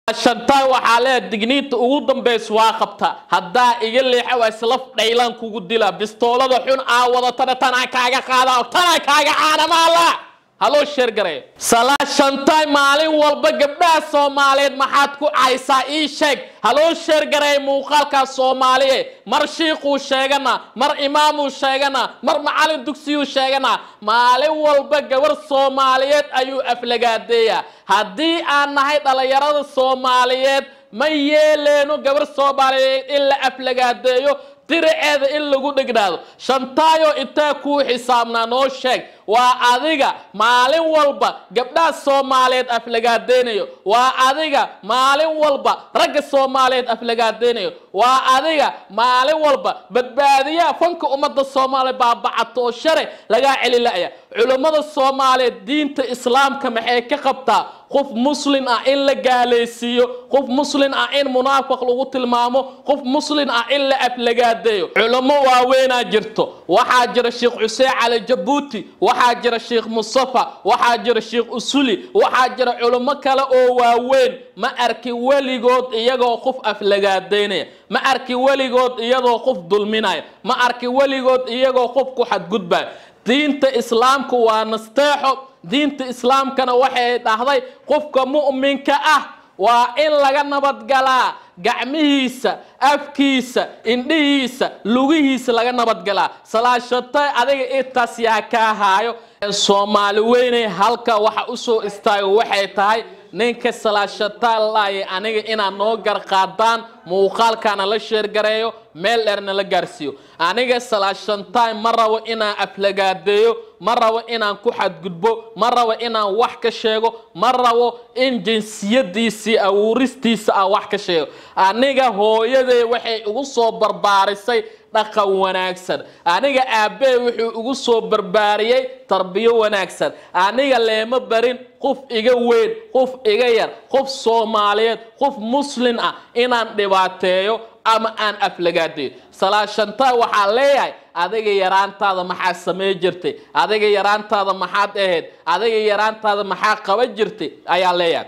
shantaay waxaa leeyahay digniinta ugu dambeys waa qabta haddaa iga leexa waa islaf dhaylaan kugu dila bistoolada xun aa wadatana tanaa kaaga qaada tanaa kaaga caanamaala haloo sheer garay shantaay maalin walba gabdhaha Soomaaliyeed maxaad ku caysaa ii sheeg haloo sheer garay muuqaalka Soomaaliyeed mar shiiqu sheegana mar imaamu sheegana mar macallin dugsiyu sheegana maalin walba gabar Soomaaliyeed ayuu aflagaadeeyaa haddii aan nahay dhalinyarada Soomaaliyeed ma yeeleeno gabar Soomaaliyeed illa aflagaadeeyo dirceeda in lagu dhignaado shantaayo inta ku xisaabna noo sheeg waa adiga maalin walba gabdhaha Soomaaliyeed aflagaadeeyo waa adiga maalin walba rag Soomaaliyeed aflagaadeeyo waa adiga maalin walba badbaadiya fanka ummadda Soomaaliyeed baabacato shari laga celilaya culimada Soomaaliyeed diinta islaamka maxay ka qabtaa qof muslim ah in la gaaleysiyo qof muslim ah in munaafiq lagu tilmaamo qof muslim ah in la aflagaadeeyo culimo waaweena jirto waxa jira Sheekh Xuseen Cali Jabuuti waxa jira Sheekh Mustafa waxa jira Sheekh Usuli waxa jira culimo kale oo waaweyn ma arki waligood iyagoo qof aflagaadeynaya ma arki waligood iyadoo qof dulminaya ma arki waligood iyagoo qof ku xadgudbay diinta islaamka waa nasteexo diinta islaamkana waxay dhahday qofka mu'minka ah waa in laga nabad galaa gacmihiisa afkiisa indhihiisa lugihiisa laga nabad galaa salaashatay adiga intaas yaa ka haayo Soomaali weynay halka waxa u soo istaago waxay tahay ninka salaashatay laay aniga inaan noo gar qaadaan muuqaalkana la sheer gareeyo meel dheerna la gaarsiyo aniga salaashatay ma rabo inaan aflagaadeeyo ma rabo inaan ku xadgudbo ma rabo inaan wax ka sheego ma rabo in jinsiyadiisa awuristiisa aan wax ka sheego aniga hooyaday waxay ugu soo barbaarisay dhaqan wanaagsan aniga aabe wuxuu ugu soo barbaariyay tarbiyo wanaagsan aniga leema barin qof iga weyn qof iga yar qof Soomaaliyeed qof muslim ah inaan dhibaateeyo ama aan aflagaadeeyo salaashantaa waxa leeyahay adiga yaraantaada maxaa sameey jirtay adiga yaraantaada maxaad ahayd adiga yaraantaada maxaa qaban jirtay ayaa leeyahay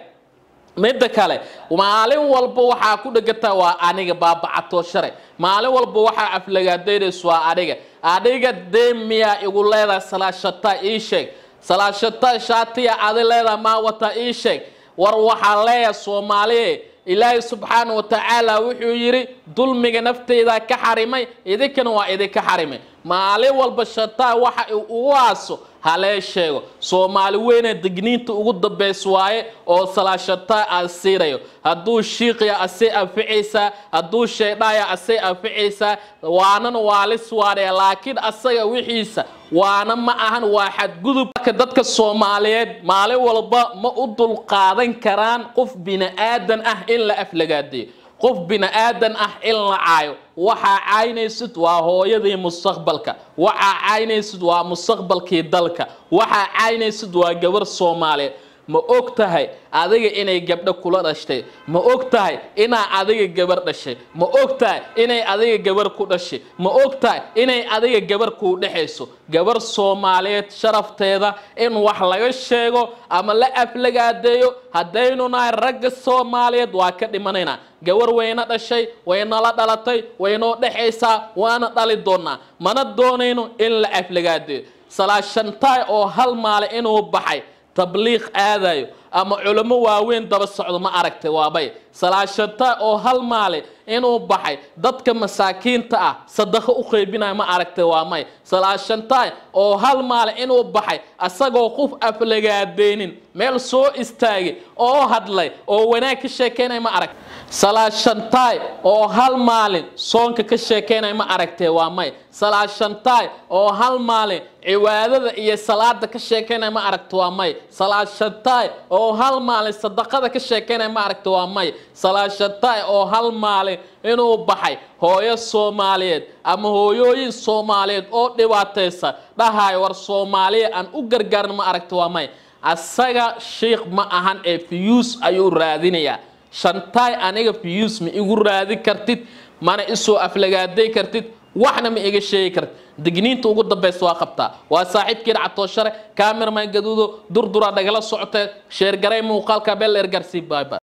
mid kale maalin walba waxa ku dhigata waa aniga baabacato shari maalin walba waxa aflagaadeeyo waa adiga deemiya igu leedahay salaashataa ii sheeg salaashataa shaatiya adi leedahay ma wata ii sheeg war waxa leeyahay Soomaaliyeed ilaahay subhanahu wa ta'ala wuxuu yiri dulmiga nafteyda ka xarimay idinkana waa idinka xarimay maalin walba shataa waxa uu waaso halee sheego Soomaali weyn digniinta ugu dambeys waaye oo salaashataa asiirayo haduu shiiqiya asay anficaysa haduu sheedaya asay anficaysa waanan waalis waare laakiin asaga wixiisa waana ma ahan waaxad gudubka dadka Soomaaliyeed maalin walba ma u dul qaadan karaan qof bini aadan ah in la aflagaadeeyo qof bini aadan ah in la caayo waxa caynaysid waa hooyadii mustaqbalka waxa caynaysid waa mustaqbalkii dalka waxa caynaysid waa gabar Soomaaliyeed ma ogtahay adiga inay gabdho kula dhashtay ma ogtahay inaa adiga gabar dhashay ma ogtahay inay adiga gabar ku dhashay ma ogtahay inay adiga gabar ku dhaxayso gabar Soomaaliyeed sharafteeda in wax laga sheego ama la aflagaadeeyo hadaynu nahay rag Soomaaliyeed waa ka dhimanayna gabar weyna dhashay weyna la dhalatay weyno dhaxaysa waana dhali doona mana doonayno in la aflagaadeeyo salaashantaay oo hal maal inuu baxay tabliiq aadayo ama culimo waaweyn daba socdo ma aragtay waabay salaashantaay oo hal maal inuu baxay dadka masaakiinta ah sadaqa u qeybinay ma aragtay waa may salaashantaay oo hal maal inuu baxay asagoo qof aflagaadeenin meel soo istaagay oo hadlay oo wanaag ka sheekeynay ma aragtay salaashantaay oo hal maalin soonka ka sheekeynay ma aragtay waa may salaashantaay oo hal maalin cibaadada iyo salaada ka sheekeynay ma aragtay waa may salaashantaay oo hal maalin sadaqada ka sheekeynay ma aragtay waa may salaashantaay oo hal maalin inuu baxay hooyo Soomaaliyeed ama hooyooyin Soomaaliyeed oo dhibaataysa dhahay war Soomaaliya aan u gargaarno ma aragtay waa may asaga sheekh ma ahan ee fiyus ayuu raadinaya shantaay aniga fiyus ma igu raadi kartid mana isoo aflagaaday kartid waxna ma iga sheegi kartid digniinta ugu dambeys waa qabtaa waa saaxiibkii Cato Share cameraman gaduudo durdura dhagala socotay sheer garay muuqaalka beel ergarsi bye bye